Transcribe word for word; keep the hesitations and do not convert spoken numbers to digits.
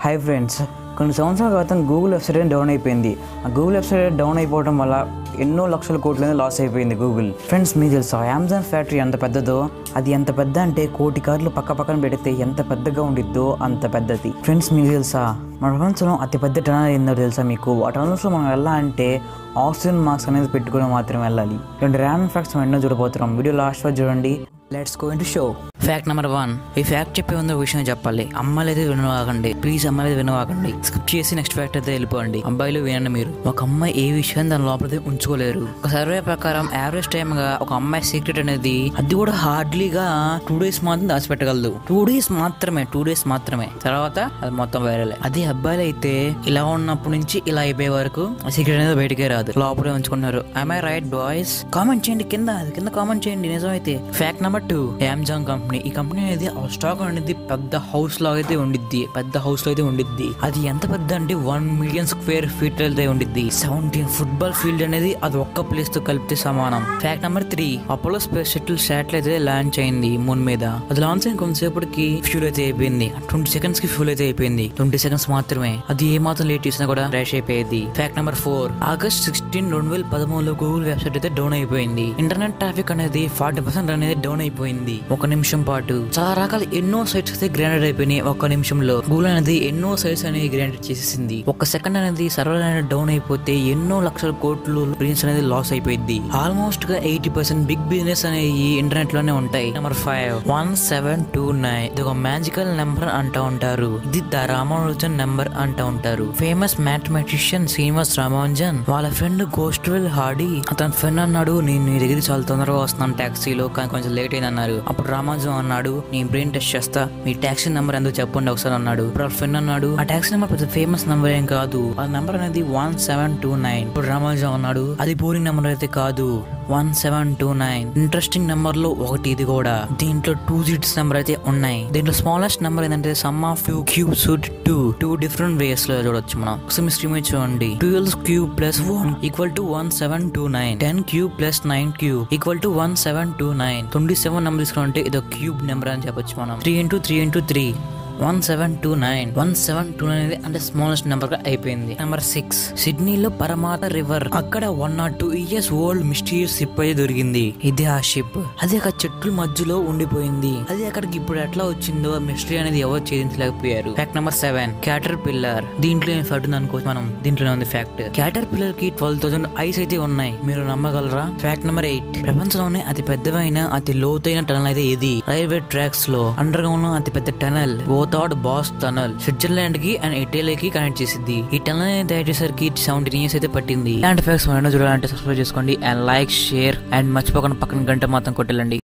Hi friends, కొన్ని సంవత్సరాల క్రితం గూగుల్ వెబ్సైట్ డౌన్ అయిపోయింది. ఆ గూగుల్ వెబ్సైట్ డౌన్ అయిపోవడం వల్ల ఎన్నో లక్షల కోట్లనే లాస్ అయిపోయింది గూగుల్. ఫ్రెండ్స్, మీకు తెలుసా అమెజాన్ ఫ్యాక్టరీ ఎంత పెద్దదో? అది ఎంత పెద్ద అంటే కోటి కార్లు పక్క పక్కన పెడితే ఎంత పెద్దగా ఉండిద్దో అంత పెద్దది. ఫ్రెండ్స్, మీకు తెలుసా మన ప్రపంచంలో అతి పెద్ద టనల్ ఏందో తెలుసా మీకు? ఆ టనల్స్లో మనం వెళ్ళాలంటే ఆక్సిజన్ మాస్క్ అనేది పెట్టుకుని మాత్రం వెళ్ళాలి. రెండు ర్యాండమ్ ఫ్యాక్ట్స్ మనం ఎన్నో చూడబోతున్నాం. వీడియో లాస్ట్ వరకు చూడండి. Let's go into show. Fact number one. ఈ ఫ్యాక్ట్ చెప్పే ముందు విషయం చెప్పాలి. అమ్మాయిలు అయితే వినవాకండి ప్లీజ్, అమ్మాయిలు అయితే వినవాకండి. స్కిప్ చేసి నెక్స్ట్ ఫ్యాక్ట్ అయితే వెళ్ళిపోండి. అబ్బాయిలు వినండి. మీరు ఒక అమ్మాయి ఏ విషయం దాని లోపల ఉంచుకోలేరు. ఒక సర్వే ప్రకారం యావరేజ్ టైమ్ గా ఒక అమ్మాయి సీక్రెట్ అనేది అది కూడా హార్డ్లీగా టూ డేస్ మాత్రం దాచిపెట్టగలదు. టూ డేస్ మాత్రమే టూ డేస్ మాత్రమే తర్వాత అది మొత్తం వైరల్. అదే అబ్బాయిలు అయితే ఇలా ఉన్నప్పటి నుంచి ఇలా అయిపోయే వరకు ఆ సీక్రెట్ అనేది బయటకే రాదు, లోపలే ఉంచుకున్నారు. I right boys? కామెంట్ చేయండి కింద కింద కామెంట్ చేయండి నిజమైతే. Fact number two. Amazon company. ఈ కంపెనీ అనేది ఆ స్టాక్ అనేది పెద్ద హౌస్ లో అయితే ఉండిద్ది. పెద్ద హౌస్ లో అయితే ఉండిద్ది. అది ఎంత పెద్ద అంటే వన్ మిలియన్ స్క్వేర్ ఫీట్ అయితే ఉండిద్ది. సెవెంటీన్ ఫుట్బాల్ ఫీల్డ్ అనేది అది ఒక్క ప్లేస్ తో కలిపితే సమానం. Fact number three. Apollo space shuttle satellite అయితే లాంచ్ అయింది మూన్ మీద. అది లాంచ్ అయిన కొంతసేపటికి ఫ్యూల్ అయితే అయిపోయింది. ట్వంటీ సెకండ్స్ కి ఫ్యూల్ అయితే అయిపోయింది. ట్వంటీ సెకండ్స్ మాత్రమే. అది ఏ మాత్రం లేట్ చేసినా కూడా క్రాష్ అయిపోయేది. Fact number four. August sixteen రెండు వేల పదమూడులో గూగుల్ వెబ్సైట్ అయితే డౌన్ అయిపోయింది. ఇంటర్నెట్ ట్రాఫిక్ అనేది ఫార్టీ పర్సెంట్ అనేది డౌన్ అయిపోయింది. ఒక నిమిషం పాటు చాలా రకాల ఎన్నో సైట్స్ అయితే గ్రాండెడ్ అయిపోయినాయి. ఒక నిమిషంలో గూగుల్ అనేది ఎన్నో సైట్స్ అనేది గ్రాండెడ్ చేసేసింది. ఒక సెకండ్ అనేది సర్వర్ అనేది డౌన్ అయిపోతే ఎన్నో లక్షల కోట్లు బిజినెస్ అనేది లాస్ అయిపోయింది. ఆల్మోస్ట్ గా ఎయిటీ పర్సెంట్ బిగ్ బిజినెస్ అనేవి ఇంటర్నెట్ లోనే ఉంటాయి. Number five. One seven two nine. ఇది ఒక మ్యాజికల్ నెంబర్ అంటూ ఉంటారు. ఇది ద రామానుజన్ నెంబర్ అంటూ ఉంటారు. ఫేమస్ మ్యాథమెటిషియన్ శ్రీనివాస్ రామానుజన్ వాళ్ళ ఫ్రెండ్ గోస్ట్వెల్ హార్డీ అతని ఫ్రెండ్ అన్నాడు, నేను నీ దగ్గర చాలా తొందరగా వస్తున్నాను టాక్సీలో, కానీ కొంచెం లేట్ అయింది అన్నారు. అప్పుడు రామానుజన్ అన్నాడు, నేను బ్రెయిన్ టెస్ట్ చేస్తా, మీ టాక్సీ నెంబర్ ఎందుకు చెప్పండి ఒకసారి అన్నాడు. ఇప్పుడు ఆ ఫ్రెండ్ అన్నాడు, ఆ టాక్సీ నెంబర్ పెద్ద ఫేమస్ నెంబర్ ఏం కాదు, ఆ నెంబర్ అనేది వన్ సెవెన్ టూ నైన్. ఇప్పుడు రామానుజన్ అన్నాడు, అది బోరింగ్ నెంబర్ అయితే కాదు, one seven two nine interesting number లో ఒకటి ఇది కూడా. దీంట్లో టూ డిజిట్స్ నెంబర్ అయితే ఉన్నాయి. దీంట్లో స్మాలెస్ట్ నెంబర్ ఏంటంటే sum of few cubes two two different ways లో చూడొచ్చు మనం. ఒకసారి స్ట్రీమ్ చూడండి. Twelve cube plus one equal to one seven two nine. Ten cube plus nine cube equal to one seven two nine. Twenty seven number తీసుకుంటే ఇది cube number అని చెప్పొచ్చు మనం. Three into three into three one seven two nine. One seven two nine అనేది అంటే smallest number గా అయిపోయింది. Number six. సిడ్నీలో పరమాత రివర్ అక్కడ one not two years old mysterious ship అయితే దొరికింది. ఇది ఆ షిప్. అది అక్కడ చెట్ల మధ్యలో ఉండిపోయింది. అది అక్కడికి ఇప్పుడు ఎట్లా వచ్చిందో మిస్టరీ అనేది ఎవరు ఛేదించలేకపోయారు. Fact number seven. Caterpillar. దీంట్లో ఏం ఫ్యాక్ట్ ఉంది అనుకో మనం, దీంట్లోనే ఉంది ఫ్యాక్ట్. క్యాటర్ పిల్లర్ కి ట్వెల్వ్ థౌసండ్ ఐస్ అయితే ఉన్నాయి. మీరు నమ్మగలరా? Fact number eight. ప్రపంచంలోనే అతి పెద్దవైన అతి లోతైన టనల్ అయితే ఇది. రైల్వే ట్రాక్స్ లో అండర్ గ్రౌండ్ లో అతి పెద్ద tunnel third base tunnel Switzerland కి అండ్ ఇటలీకి కనెక్ట్ చేసింది. ఈ టనల్ తయారు చేసరికి సెవెంటీన్ ఇయర్స్ అయితే పట్టింది. ఇలాంటి ఫ్యాక్ట్స్ చూడాలంటే సబ్స్క్రైబ్ చేసుకోండి అండ్ లైక్ షేర్ అండ్ మర్చిపోకుండా పక్కన గంట మాత్రం కొట్టండి.